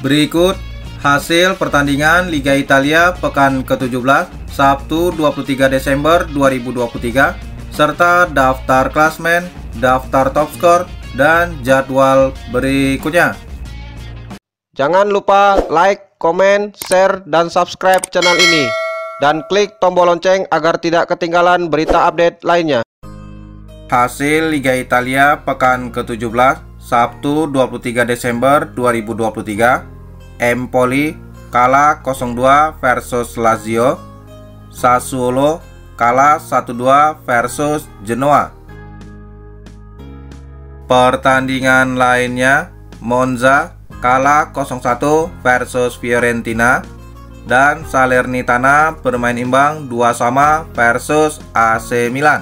Berikut hasil pertandingan Liga Italia pekan ke-17 Sabtu 23 Desember 2023 serta daftar klasmen, daftar top skor, dan jadwal berikutnya. Jangan lupa like, komen, share, dan subscribe channel ini dan klik tombol lonceng agar tidak ketinggalan berita update lainnya. Hasil Liga Italia pekan ke-17 Sabtu 23 Desember 2023. Empoli kalah 0-2 versus Lazio. Sassuolo kalah 1-2 versus Genoa. Pertandingan lainnya, Monza kalah 0-1 versus Fiorentina dan Salernitana bermain imbang 2-2 versus AC Milan.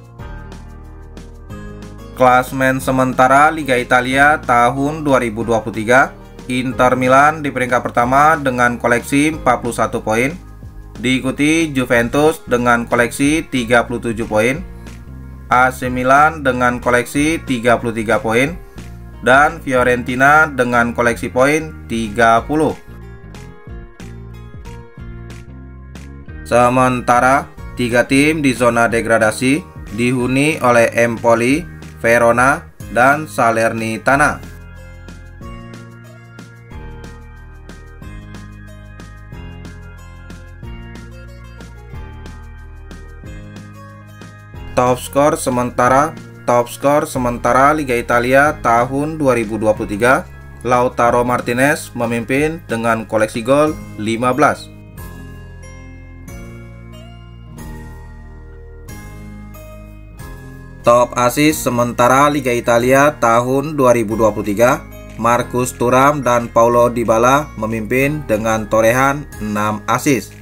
Klasmen sementara Liga Italia tahun 2023, Inter Milan di peringkat pertama dengan koleksi 41 poin, diikuti Juventus dengan koleksi 37 poin, AC Milan dengan koleksi 33 poin, dan Fiorentina dengan koleksi poin 30. Sementara tiga tim di zona degradasi dihuni oleh Empoli, Verona, dan Salernitana. Top skor sementara Liga Italia tahun 2023, Lautaro Martinez memimpin dengan koleksi gol 15. Top assist sementara Liga Italia tahun 2023, Marcus Thuram dan Paulo Dybala memimpin dengan torehan 6 assist.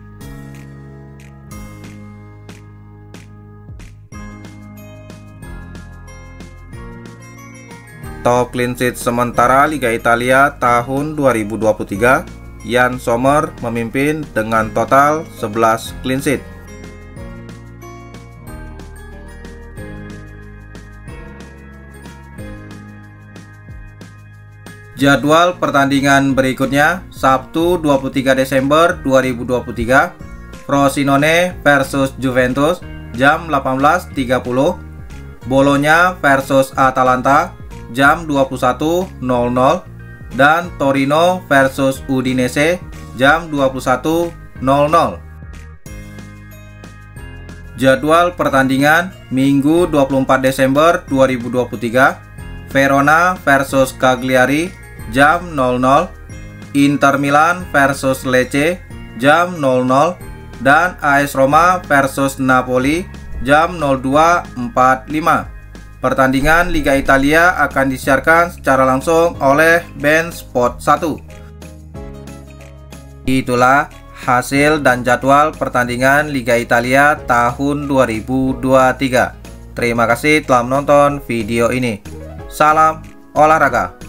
Top clean sheet sementara Liga Italia tahun 2023, Yann Sommer memimpin dengan total 11 clean sheet. Jadwal pertandingan berikutnya, Sabtu 23 Desember 2023, Frosinone versus Juventus jam 18.30, Bologna versus Atalanta jam 21.00, dan Torino versus Udinese jam 21.00. Jadwal pertandingan Minggu 24 Desember 2023, Verona versus Cagliari jam 00, Inter Milan versus Lecce jam 00, dan AS Roma versus Napoli jam 02.45. Pertandingan Liga Italia akan disiarkan secara langsung oleh BeIN Sport 1. Itulah hasil dan jadwal pertandingan Liga Italia tahun 2023. Terima kasih telah menonton video ini. Salam olahraga.